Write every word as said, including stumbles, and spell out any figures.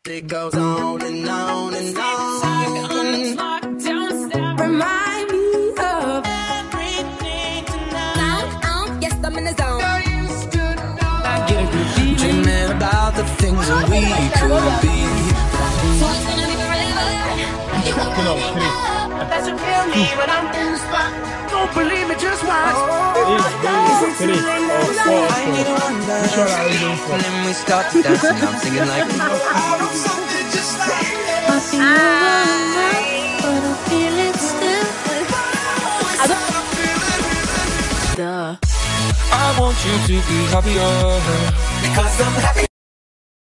It goes on and on and on. Remind me of everything tonight. Um, yes, I'm in the zone. I get a good feeling. Dreaming about the things that we could be. So it's gonna be forever. You won't believe it. That's what kill me when I'm in the spot. Don't believe me, just watch. I need to run down. And then we start to dance and I'm singing like something just like I feel it, but I feel it still. I I want you to be happier because I'm happy.